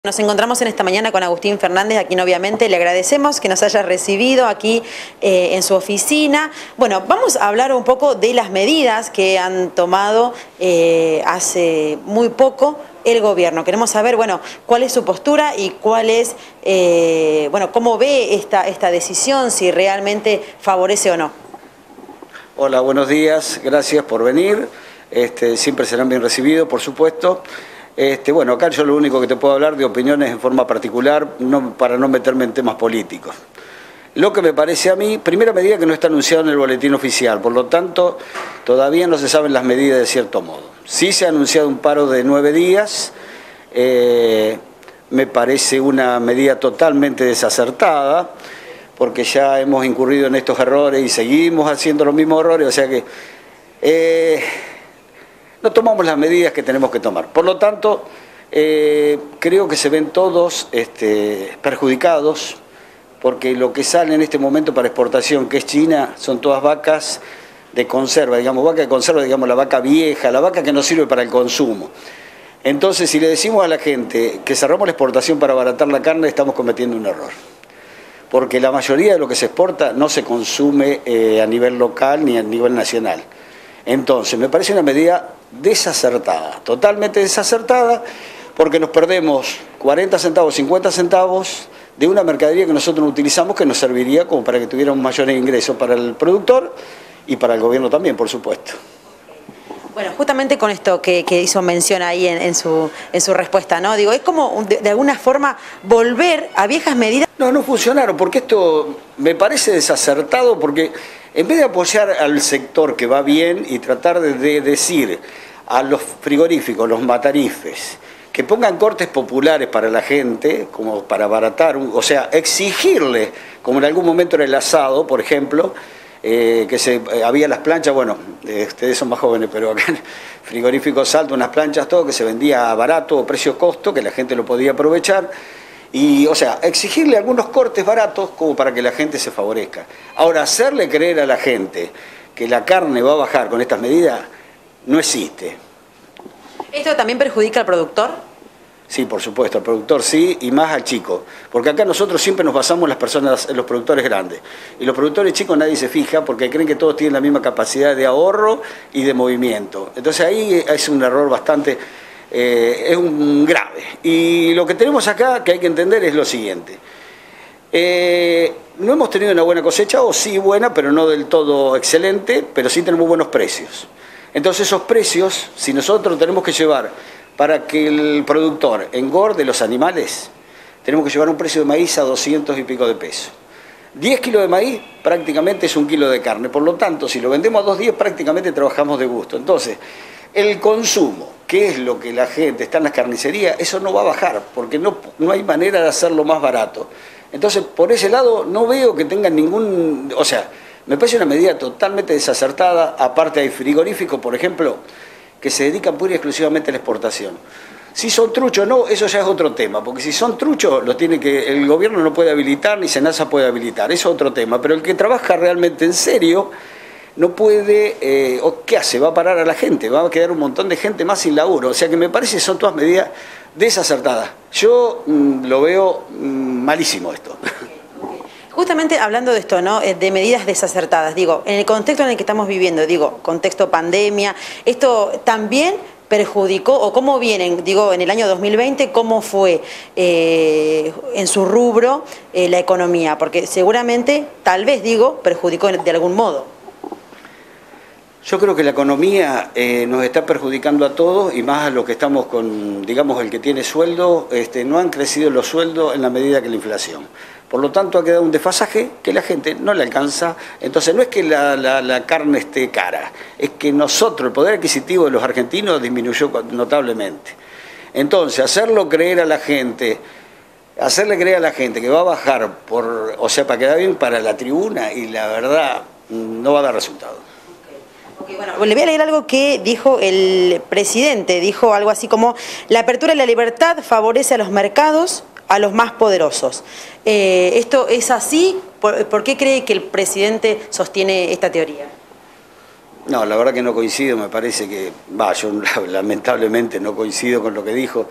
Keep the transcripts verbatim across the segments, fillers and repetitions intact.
Nos encontramos en esta mañana con Agustín Fernández, a quien obviamente le agradecemos que nos haya recibido aquí eh, en su oficina. Bueno, vamos a hablar un poco de las medidas que han tomado eh, hace muy poco el gobierno. Queremos saber, bueno, cuál es su postura y cuál es, eh, bueno, cómo ve esta, esta decisión, si realmente favorece o no. Hola, buenos días, gracias por venir. Este, siempre serán bien recibidos, por supuesto. Este, bueno, acá yo lo único que te puedo hablar de opiniones en forma particular, no, para no meterme en temas políticos. Lo que me parece a mí, primera medida que no está anunciada en el boletín oficial, por lo tanto, todavía no se saben las medidas de cierto modo. Sí se ha anunciado un paro de nueve días, eh, me parece una medida totalmente desacertada, porque ya hemos incurrido en estos errores y seguimos haciendo los mismos errores, o sea que... Eh, no tomamos las medidas que tenemos que tomar. Por lo tanto, eh, creo que se ven todos este, perjudicados, porque lo que sale en este momento para exportación, que es China, son todas vacas de conserva, digamos, vaca de conserva, digamos, la vaca vieja, la vaca que no sirve para el consumo. Entonces, si le decimos a la gente que cerramos la exportación para abaratar la carne, estamos cometiendo un error. Porque la mayoría de lo que se exporta no se consume eh, a nivel local ni a nivel nacional. Entonces, me parece una medida desacertada, totalmente desacertada, porque nos perdemos cuarenta centavos, cincuenta centavos de una mercadería que nosotros no utilizamos, que nos serviría como para que tuviéramos mayores ingresos para el productor y para el gobierno también, por supuesto. Bueno, justamente con esto que, que hizo mención ahí en, en, su, en su respuesta, ¿no? Digo, es como de, de alguna forma volver a viejas medidas. No, no funcionaron, porque esto me parece desacertado, porque en vez de apoyar al sector que va bien y tratar de, de decir a los frigoríficos, los matarifes, que pongan cortes populares para la gente, como para abaratar, o sea, exigirle, como en algún momento era el asado, por ejemplo, eh, que se, eh, había las planchas, bueno, eh, ustedes son más jóvenes, pero acá en frigoríficos Salto, unas planchas, todo, que se vendía barato, precio-costo, que la gente lo podía aprovechar. Y, o sea, exigirle algunos cortes baratos como para que la gente se favorezca. Ahora, hacerle creer a la gente que la carne va a bajar con estas medidas, no existe. ¿Esto también perjudica al productor? Sí, por supuesto, al productor sí, y más al chico. Porque acá nosotros siempre nos basamos en las personas, en los productores grandes. Y los productores chicos nadie se fija porque creen que todos tienen la misma capacidad de ahorro y de movimiento. Entonces ahí es un error bastante... Eh, es un grave. Y lo que tenemos acá que hay que entender es lo siguiente. Eh, no hemos tenido una buena cosecha, o sí buena, pero no del todo excelente, pero sí tenemos buenos precios. Entonces esos precios, si nosotros tenemos que llevar para que el productor engorde los animales, tenemos que llevar un precio de maíz a doscientos y pico de pesos. diez kilos de maíz prácticamente es un kilo de carne, por lo tanto, si lo vendemos a dos diez prácticamente trabajamos de gusto. Entonces, el consumo, que es lo que la gente está en las carnicerías, eso no va a bajar, porque no, no hay manera de hacerlo más barato. Entonces, por ese lado, no veo que tengan ningún... O sea, me parece una medida totalmente desacertada. Aparte hay frigoríficos, por ejemplo, que se dedican pura y exclusivamente a la exportación. Si son truchos o no, eso ya es otro tema, porque si son truchos, lo tiene que, el gobierno no puede habilitar, ni SENASA puede habilitar, eso es otro tema. Pero el que trabaja realmente en serio... no puede, eh, o ¿qué hace? Va a parar a la gente, va a quedar un montón de gente más sin laburo. O sea que me parece que son todas medidas desacertadas. Yo mmm, lo veo mmm, malísimo esto. Justamente hablando de esto, ¿no? De medidas desacertadas, digo, en el contexto en el que estamos viviendo, digo, contexto pandemia, esto también perjudicó, o cómo vienen, digo, en el año dos mil veinte, cómo fue eh, en su rubro eh, la economía, porque seguramente, tal vez, digo, perjudicó de algún modo. Yo creo que la economía eh, nos está perjudicando a todos, y más a los que estamos con, digamos, el que tiene sueldo, este, no han crecido los sueldos en la medida que la inflación. Por lo tanto, ha quedado un desfasaje que la gente no le alcanza. Entonces, no es que la, la, la carne esté cara, es que nosotros, el poder adquisitivo de los argentinos disminuyó notablemente. Entonces, hacerlo creer a la gente, hacerle creer a la gente que va a bajar, por, o sea, para quedar bien para la tribuna, y la verdad, no va a dar resultado. Bueno, le voy a leer algo que dijo el presidente, dijo algo así como: la apertura y la libertad favorece a los mercados, a los más poderosos. Eh, ¿Esto es así? ¿Por, ¿Por qué cree que el presidente sostiene esta teoría? No, la verdad que no coincido, me parece que, va, yo lamentablemente no coincido con lo que dijo,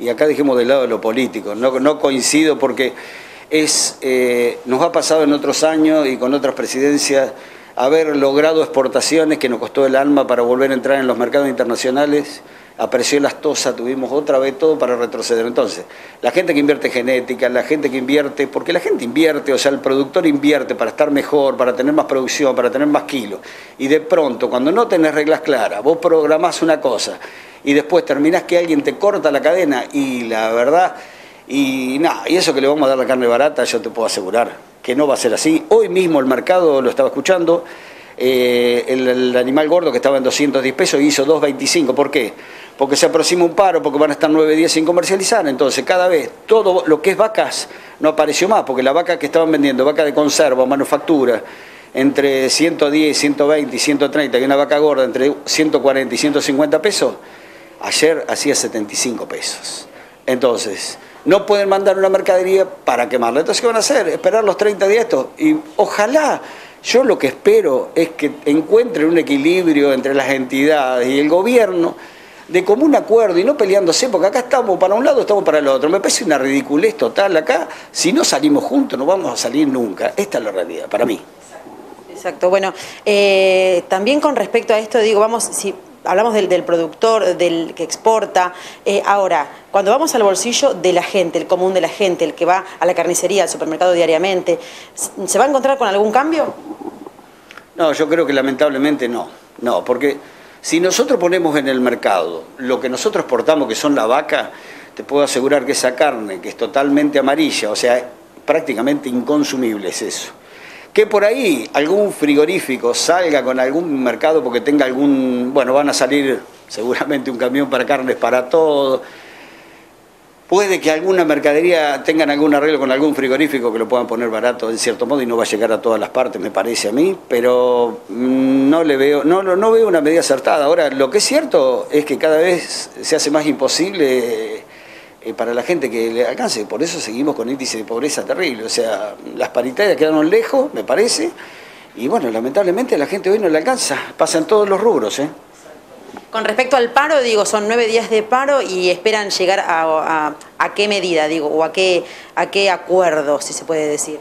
y acá dejemos de lado lo político. No, no coincido porque es, eh, nos ha pasado en otros años y con otras presidencias haber logrado exportaciones que nos costó el alma para volver a entrar en los mercados internacionales. Apareció Lactosa, tuvimos otra vez todo para retroceder. Entonces, la gente que invierte en genética, la gente que invierte, porque la gente invierte, o sea, el productor invierte para estar mejor, para tener más producción, para tener más kilos. Y de pronto, cuando no tenés reglas claras, vos programás una cosa y después terminás que alguien te corta la cadena y la verdad, y nada, y eso que le vamos a dar la carne barata, yo te puedo asegurar que no va a ser así. Hoy mismo el mercado, lo estaba escuchando, eh, el, el animal gordo que estaba en doscientos diez pesos hizo dos veinticinco. ¿Por qué? Porque se aproxima un paro, porque van a estar nueve días sin comercializar. Entonces, cada vez, todo lo que es vacas no apareció más, porque la vaca que estaban vendiendo, vaca de conserva, manufactura, entre ciento diez, ciento veinte y ciento treinta, que una vaca gorda entre ciento cuarenta y ciento cincuenta pesos, ayer hacía setenta y cinco pesos. Entonces, no pueden mandar una mercadería para quemarla. Entonces, ¿qué van a hacer? Esperar los treinta días esto. Y ojalá, yo lo que espero es que encuentren un equilibrio entre las entidades y el gobierno, de común acuerdo y no peleándose, porque acá estamos para un lado, estamos para el otro. Me parece una ridiculez total acá. Si no salimos juntos, no vamos a salir nunca. Esta es la realidad, para mí. Exacto. Bueno, eh, también con respecto a esto, digo, vamos, si hablamos del, del productor, del que exporta, eh, ahora, cuando vamos al bolsillo de la gente, el común de la gente, el que va a la carnicería, al supermercado diariamente, ¿se va a encontrar con algún cambio? No, yo creo que lamentablemente no. No, porque si nosotros ponemos en el mercado lo que nosotros exportamos, que son la vaca, te puedo asegurar que esa carne, que es totalmente amarilla, o sea, prácticamente inconsumible es eso. Que por ahí algún frigorífico salga con algún mercado porque tenga algún, bueno, van a salir seguramente un camión para carnes para todo. Puede que alguna mercadería tengan algún arreglo con algún frigorífico que lo puedan poner barato en cierto modo y no va a llegar a todas las partes, me parece a mí, pero no le veo, no, no, no veo una medida acertada. Ahora, lo que es cierto es que cada vez se hace más imposible eh, para la gente que le alcance, por eso seguimos con índice de pobreza terrible. O sea, las paritarias quedaron lejos, me parece, y bueno, lamentablemente a la gente hoy no le alcanza, pasan todos los rubros, ¿eh? Con respecto al paro, digo, son nueve días de paro y esperan llegar a, a, a qué medida, digo, o a qué, a qué acuerdo, si se puede decir.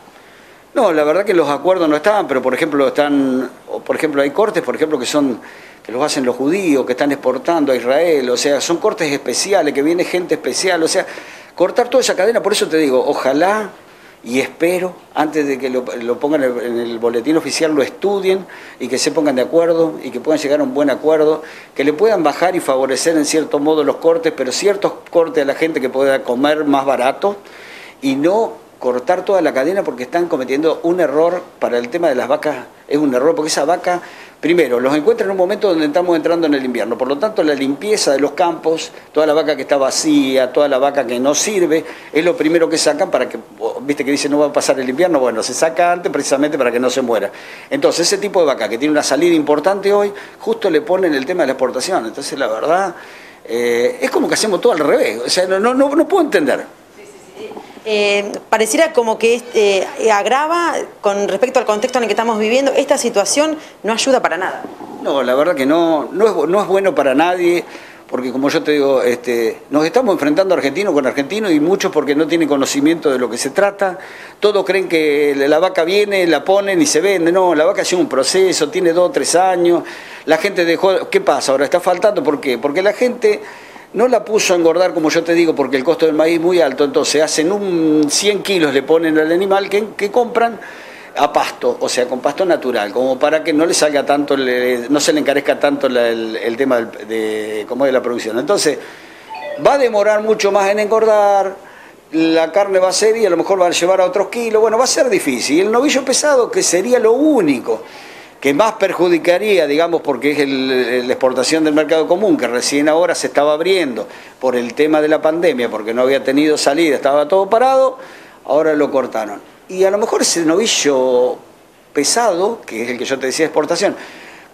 No, la verdad que los acuerdos no estaban, pero por ejemplo están, por ejemplo hay cortes, por ejemplo que son, que los hacen los judíos, que están exportando a Israel, o sea, son cortes especiales, que viene gente especial, o sea, cortar toda esa cadena, por eso te digo, ojalá y espero, antes de que lo, lo pongan en el, en el boletín oficial, lo estudien y que se pongan de acuerdo y que puedan llegar a un buen acuerdo, que le puedan bajar y favorecer en cierto modo los cortes, pero ciertos cortes a la gente que pueda comer más barato y no cortar toda la cadena porque están cometiendo un error para el tema de las vacas, es un error porque esa vaca, primero, los encuentra en un momento donde estamos entrando en el invierno, por lo tanto la limpieza de los campos, toda la vaca que está vacía, toda la vaca que no sirve, es lo primero que sacan para que, viste que dice no va a pasar el invierno, bueno, se saca antes precisamente para que no se muera. Entonces ese tipo de vaca que tiene una salida importante hoy, justo le ponen el tema de la exportación, entonces la verdad, eh, es como que hacemos todo al revés, o sea, no, no, no, no puedo entender. Eh, pareciera como que eh, agrava con respecto al contexto en el que estamos viviendo, esta situación no ayuda para nada. No, la verdad que no, no es, no es bueno para nadie, porque como yo te digo, este, nos estamos enfrentando argentino con argentino y muchos porque no tienen conocimiento de lo que se trata, todos creen que la vaca viene, la ponen y se vende, no, la vaca lleva un proceso, tiene dos o tres años, la gente dejó, ¿qué pasa? Ahora está faltando, ¿por qué? Porque la gente no la puso a engordar, como yo te digo, porque el costo del maíz es muy alto, entonces hacen un cien kilos, le ponen al animal que, que compran a pasto, o sea, con pasto natural, como para que no le salga tanto, le, no se le encarezca tanto la, el, el tema del, de, como de la producción. Entonces, va a demorar mucho más en engordar, la carne va a ser y a lo mejor va a llevar a otros kilos, bueno, va a ser difícil. Y el novillo pesado, que sería lo único que más perjudicaría, digamos, porque es el, la exportación del mercado común, que recién ahora se estaba abriendo por el tema de la pandemia, porque no había tenido salida, estaba todo parado, ahora lo cortaron. Y a lo mejor ese novillo pesado, que es el que yo te decía exportación,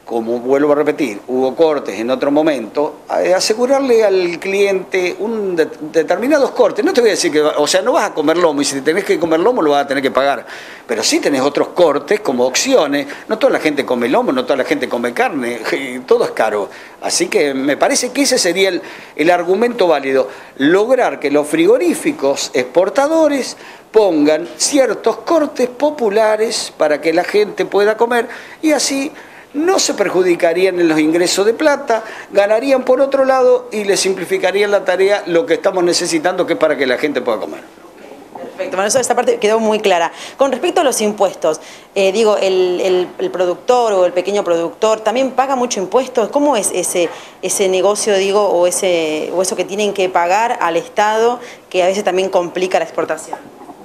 como vuelvo a repetir, hubo cortes en otro momento, asegurarle al cliente un de, determinados cortes. No te voy a decir que, o sea, no vas a comer lomo, y si tenés que comer lomo lo vas a tener que pagar, pero sí tenés otros cortes como opciones. No toda la gente come lomo, no toda la gente come carne, todo es caro. Así que me parece que ese sería el, el argumento válido, lograr que los frigoríficos exportadores pongan ciertos cortes populares para que la gente pueda comer, y así no se perjudicarían en los ingresos de plata, ganarían por otro lado y les simplificarían la tarea, lo que estamos necesitando, que es para que la gente pueda comer. Perfecto, bueno, eso, esta parte quedó muy clara. Con respecto a los impuestos, eh, digo, el, el, el productor o el pequeño productor también paga mucho impuestos. ¿Cómo es ese, ese negocio, digo, o, ese, o eso que tienen que pagar al Estado, que a veces también complica la exportación?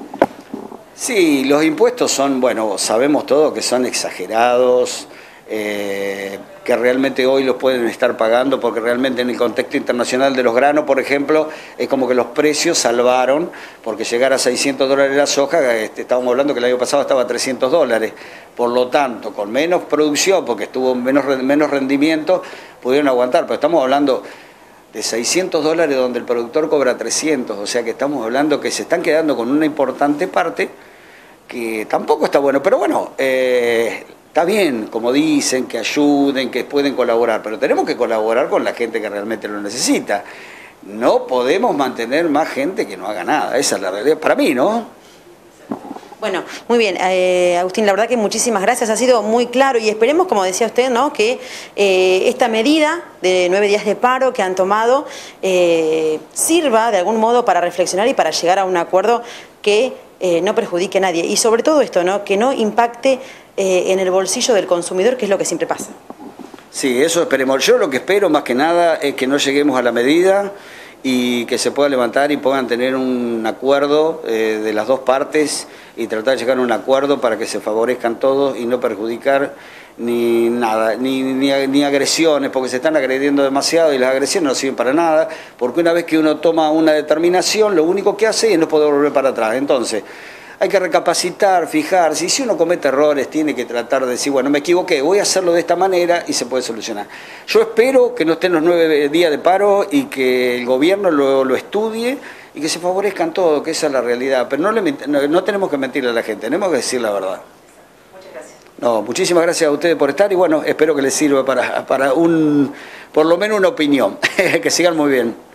Sí, los impuestos son, bueno, sabemos todos que son exagerados, Eh, que realmente hoy los pueden estar pagando, porque realmente en el contexto internacional de los granos, por ejemplo, es como que los precios salvaron, porque llegar a seiscientos dólares la soja, este, estábamos hablando que el año pasado estaba a trescientos dólares, por lo tanto, con menos producción, porque estuvo menos, menos rendimiento, pudieron aguantar, pero estamos hablando de seiscientos dólares donde el productor cobra trescientos, o sea que estamos hablando que se están quedando con una importante parte, que tampoco está bueno, pero bueno, eh, está bien, como dicen, que ayuden, que pueden colaborar, pero tenemos que colaborar con la gente que realmente lo necesita. No podemos mantener más gente que no haga nada, esa es la realidad, para mí, ¿no? Bueno, muy bien, eh, Agustín, la verdad que muchísimas gracias, ha sido muy claro y esperemos, como decía usted, ¿no?, que eh, esta medida de nueve días de paro que han tomado eh, sirva de algún modo para reflexionar y para llegar a un acuerdo que eh, no perjudique a nadie y sobre todo esto, ¿no?, que no impacte eh, en el bolsillo del consumidor, que es lo que siempre pasa. Sí, eso esperemos. Yo lo que espero más que nada es que no lleguemos a la medida y que se pueda levantar y puedan tener un acuerdo eh, de las dos partes y tratar de llegar a un acuerdo para que se favorezcan todos y no perjudicar ni nada, ni, ni, ni agresiones, porque se están agrediendo demasiado y las agresiones no sirven para nada, porque una vez que uno toma una determinación, lo único que hace es no poder volver para atrás. Entonces, hay que recapacitar, fijarse, y si uno comete errores, tiene que tratar de decir, bueno, me equivoqué, voy a hacerlo de esta manera y se puede solucionar. Yo espero que no estén los nueve días de paro y que el gobierno lo, lo estudie y que se favorezcan todos, que esa es la realidad. Pero no, le, no, no tenemos que mentirle a la gente, tenemos que decir la verdad. Muchas gracias. No, muchísimas gracias a ustedes por estar y bueno, espero que les sirva para, para un, por lo menos una opinión. Que sigan muy bien.